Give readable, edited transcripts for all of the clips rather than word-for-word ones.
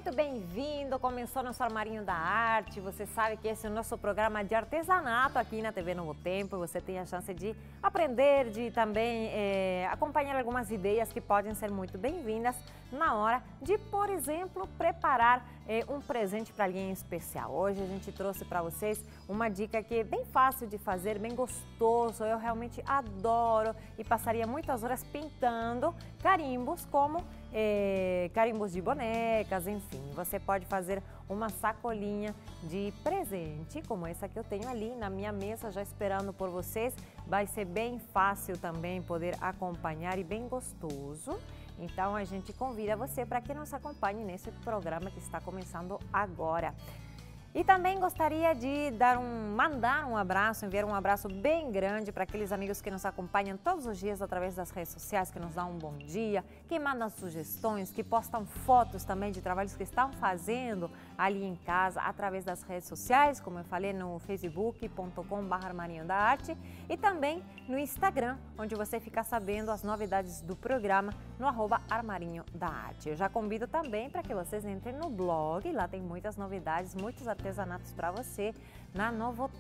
muito bem-vindo, começou nosso Armarinho da Arte. Você sabe que esse é o nosso programa de artesanato aqui na TV Novo Tempo. Você tem a chance de aprender, de também acompanhar algumas ideias que podem ser muito bem-vindas na hora de, por exemplo, preparar um presente para alguém especial. Hoje a gente trouxe para vocês uma dica que é bem fácil de fazer, bem gostoso. Eu realmente adoro e passaria muitas horas pintando carimbos como carimbos de bonecas, enfim. Você pode fazer uma sacolinha de presente, como essa que eu tenho ali na minha mesa, já esperando por vocês. Vai ser bem fácil também poder acompanhar e bem gostoso. Então a gente convida você para que nos acompanhe nesse programa que está começando agora. E também gostaria de mandar um abraço, enviar um abraço bem grande para aqueles amigos que nos acompanham todos os dias através das redes sociais, que nos dão um bom dia, que mandam sugestões, que postam fotos também de trabalhos que estão fazendo ali em casa através das redes sociais, como eu falei, no facebook.com/Armarinho da Arte e também no Instagram, onde você fica sabendo as novidades do programa no @Armarinho da Arte. Eu já convido também para que vocês entrem no blog, lá tem muitas novidades, muitos artesanatos para você na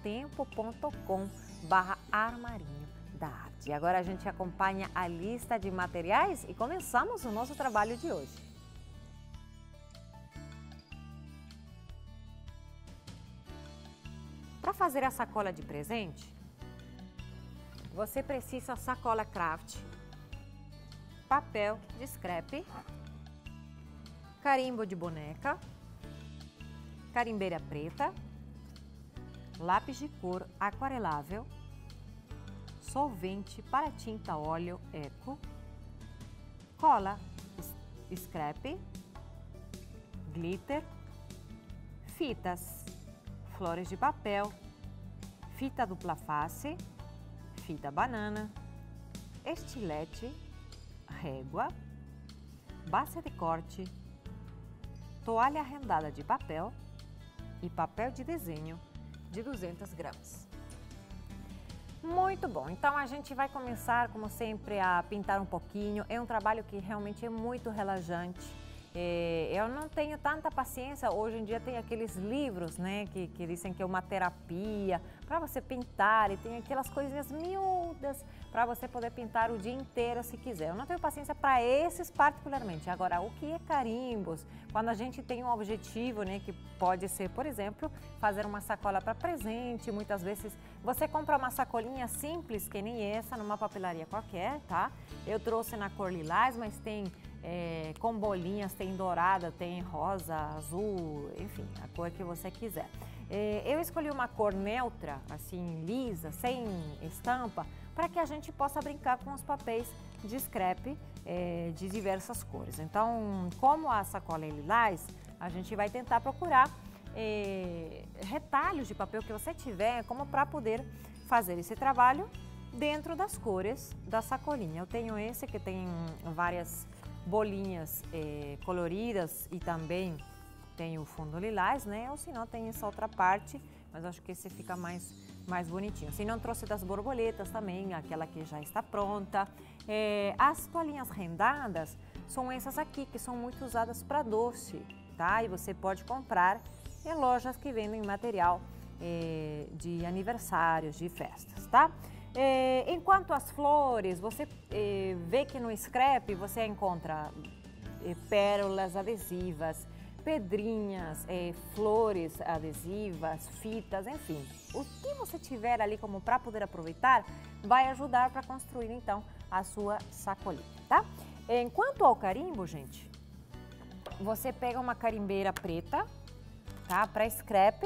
novotempo.com/Armarinho da Arte. E agora a gente acompanha a lista de materiais e começamos o nosso trabalho de hoje. Para fazer a sacola de presente, você precisa sacola craft, papel de scrap, carimbo de boneca, carimbeira preta, lápis de cor aquarelável, solvente para tinta óleo eco, cola scrap, glitter, fitas, flores de papel, fita dupla face, fita banana, estilete, régua, base de corte, toalha rendada de papel e papel de desenho de 200 gramas. Muito bom, então a gente vai começar, como sempre, a pintar um pouquinho. É um trabalho que realmente é muito relaxante. Eu não tenho tanta paciência, hoje em dia tem aqueles livros, né, que dizem que é uma terapia para você pintar e tem aquelas coisinhas miúdas para você poder pintar o dia inteiro se quiser. Eu não tenho paciência para esses particularmente. Agora, o que é carimbos? Quando a gente tem um objetivo, né, que pode ser, por exemplo, fazer uma sacola para presente, muitas vezes você compra uma sacolinha simples, que nem essa, numa papelaria qualquer, tá? Eu trouxe na cor lilás, mas tem com bolinhas, tem dourada, tem rosa, azul, enfim, a cor que você quiser. Eu escolhi uma cor neutra, assim, lisa, sem estampa, para que a gente possa brincar com os papéis de scrap de diversas cores. Então, como a sacola é lilás, a gente vai tentar procurar retalhos de papel que você tiver, como para poder fazer esse trabalho dentro das cores da sacolinha. Eu tenho esse que tem várias bolinhas coloridas e também tem o fundo lilás, né? Ou se não, tem essa outra parte, mas acho que esse fica mais bonitinho. Se não, trouxe das borboletas também, aquela que já está pronta. As toalhinhas rendadas são essas aqui, que são muito usadas para doce, tá? E você pode comprar em lojas que vendem material de aniversários, de festas, tá? Enquanto as flores, você vê que no scrap você encontra pérolas adesivas, pedrinhas, flores adesivas, fitas, enfim. O que você tiver ali como para poder aproveitar vai ajudar para construir então a sua sacolinha, tá? Enquanto ao carimbo, gente, você pega uma carimbeira preta, tá? Para scrap.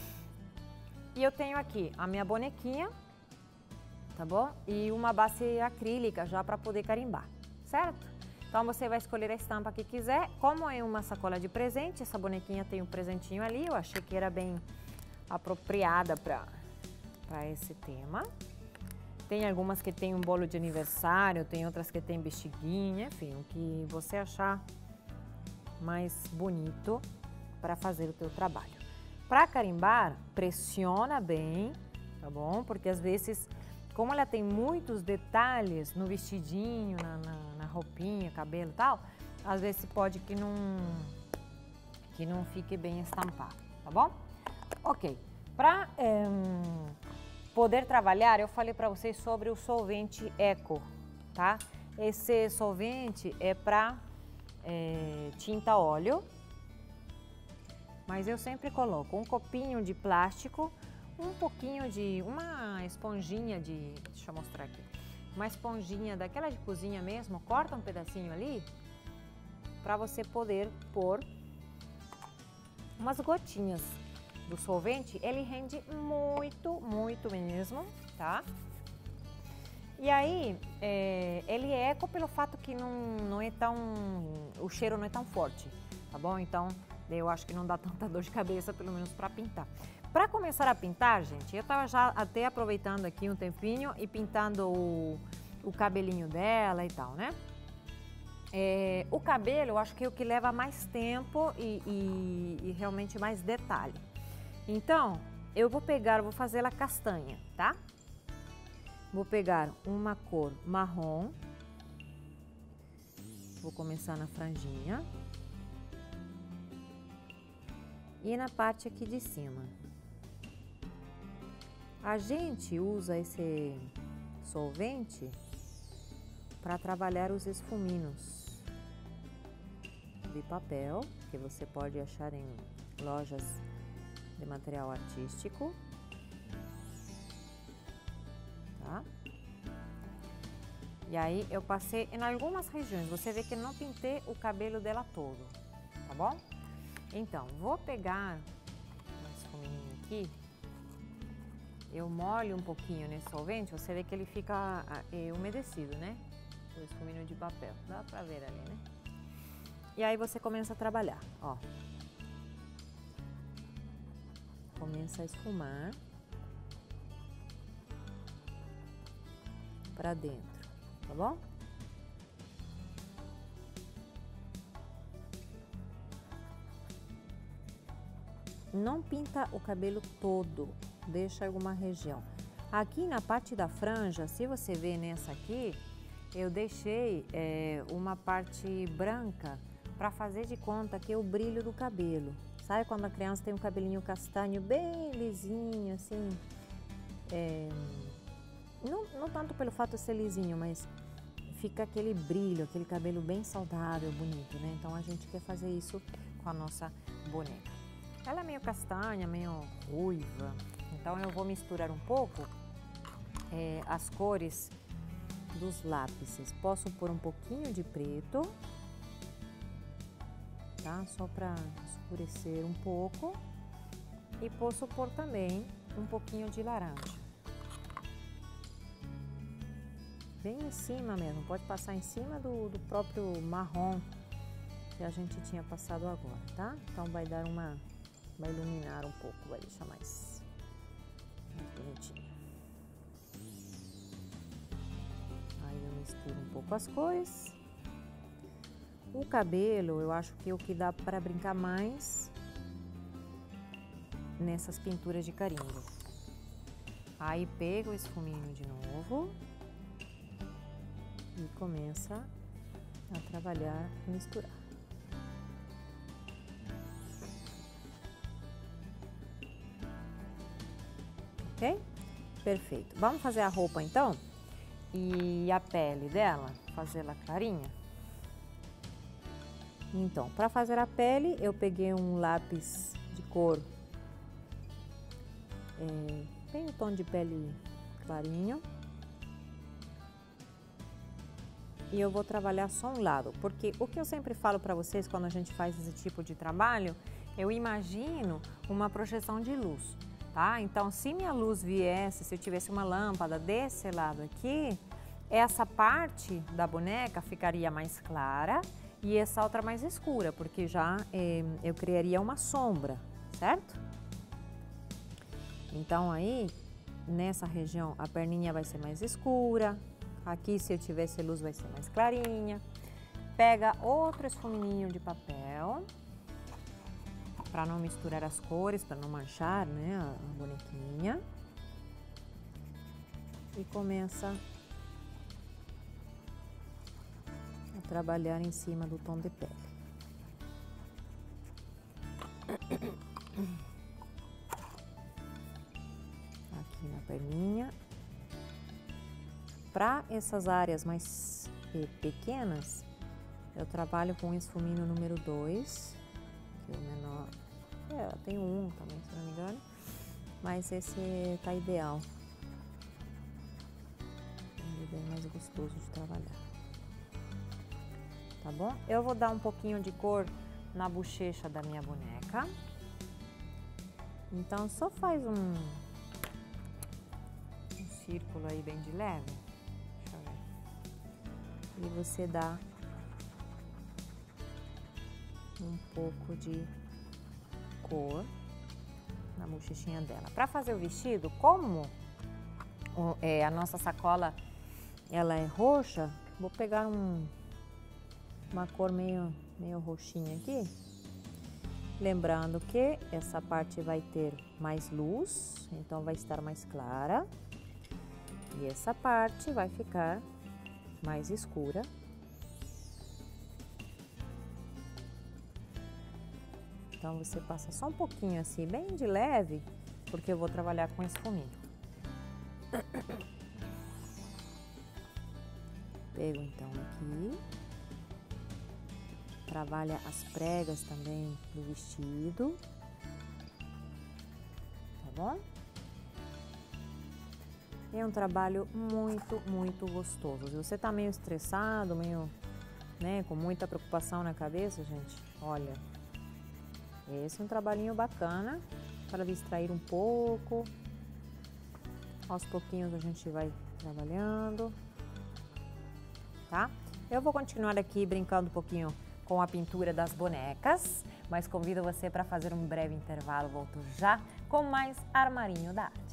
E eu tenho aqui a minha bonequinha, tá bom? E uma base acrílica já para poder carimbar, certo? Então você vai escolher a estampa que quiser. Como é uma sacola de presente, essa bonequinha tem um presentinho ali, eu achei que era bem apropriada para esse tema. Tem algumas que tem um bolo de aniversário, tem outras que tem bexiguinha, enfim, o que você achar mais bonito para fazer o teu trabalho. Para carimbar, pressiona bem, tá bom? Porque às vezes, como ela tem muitos detalhes no vestidinho, na roupinha, cabelo e tal, às vezes pode que que não fique bem estampado, tá bom? Ok, para poder trabalhar, eu falei para vocês sobre o solvente Eco, tá? Esse solvente é para tinta óleo, mas eu sempre coloco um copinho de plástico, um pouquinho de uma esponjinha de, deixa eu mostrar aqui, uma esponjinha daquela de cozinha mesmo, corta um pedacinho ali para você poder pôr umas gotinhas do solvente. Ele rende muito, muito mesmo, tá? E aí, ele é eco pelo fato que não é tão, o cheiro não é tão forte, tá bom? Então, eu acho que não dá tanta dor de cabeça, pelo menos para pintar. Para começar a pintar, gente, eu tava já até aproveitando aqui um tempinho e pintando o cabelinho dela e tal, né? O cabelo, eu acho que é o que leva mais tempo e realmente mais detalhe. Então, eu vou fazer ela castanha, tá? Vou pegar uma cor marrom, vou começar na franjinha e na parte aqui de cima. A gente usa esse solvente para trabalhar os esfuminhos de papel, que você pode achar em lojas de material artístico, tá? E aí eu passei em algumas regiões, você vê que eu não pintei o cabelo dela todo, tá bom? Então, vou pegar um esfuminho aqui, eu molho um pouquinho nesse solvente, você vê que ele fica umedecido, né? O esfuminho de papel, dá pra ver ali, né? E aí você começa a trabalhar, ó. Começa a esfumar pra dentro, tá bom? Não pinta o cabelo todo, deixa alguma região. Aqui na parte da franja, se você ver nessa aqui, eu deixei uma parte branca para fazer de conta que é o brilho do cabelo. Sabe quando a criança tem um cabelinho castanho bem lisinho, assim? Não tanto pelo fato de ser lisinho, mas fica aquele brilho, aquele cabelo bem saudável, bonito, né? Então a gente quer fazer isso com a nossa boneca. Ela é meio castanha, meio ruiva, então eu vou misturar um pouco as cores dos lápis. Posso pôr um pouquinho de preto, tá? Só para escurecer um pouco. E posso pôr também um pouquinho de laranja. Bem em cima mesmo, pode passar em cima do próprio marrom que a gente tinha passado agora, tá? Então vai iluminar um pouco, vai deixar mais bonitinho. Aí eu misturo um pouco as cores. O cabelo, eu acho que é o que dá para brincar mais nessas pinturas de carimbo. Aí pego o esfuminho de novo e começa a trabalhar e misturar. Ok? Perfeito. Vamos fazer a roupa então? E a pele dela, fazê-la clarinha? Então, para fazer a pele, eu peguei um lápis de cor bem o tom de pele clarinho. E eu vou trabalhar só um lado, porque o que eu sempre falo para vocês quando a gente faz esse tipo de trabalho, eu imagino uma projeção de luz, tá? Então, se minha luz viesse, se eu tivesse uma lâmpada desse lado aqui, essa parte da boneca ficaria mais clara e essa outra mais escura, porque já eu criaria uma sombra, certo? Então aí, nessa região, a perninha vai ser mais escura, aqui se eu tivesse luz vai ser mais clarinha. Pega outro esfuminho de papel, para não misturar as cores, para não manchar, né, a bonequinha. E começa a trabalhar em cima do tom de pele. Aqui na perninha. Para essas áreas mais pequenas, eu trabalho com esfumino número 2, que é o menor. Eu tenho um também, se não me engano, mas esse tá ideal. Ele é bem mais gostoso de trabalhar. Tá bom? Eu vou dar um pouquinho de cor na bochecha da minha boneca. Então, só faz um círculo aí bem de leve. Deixa eu ver. E você dá um pouco de cor na bochechinha dela. Para fazer o vestido, como a nossa sacola ela é roxa, vou pegar uma cor meio roxinha aqui. Lembrando que essa parte vai ter mais luz, então vai estar mais clara. E essa parte vai ficar mais escura. Então você passa só um pouquinho assim, bem de leve, porque eu vou trabalhar com esfuminho. Pego então aqui. Trabalha as pregas também do vestido, tá bom? É um trabalho muito gostoso. Se você tá meio estressado, meio, né, com muita preocupação na cabeça, gente, olha, esse é um trabalhinho bacana para distrair um pouco. Aos pouquinhos a gente vai trabalhando, tá? Eu vou continuar aqui brincando um pouquinho com a pintura das bonecas, mas convido você para fazer um breve intervalo. Volto já com mais Armarinho da Arte.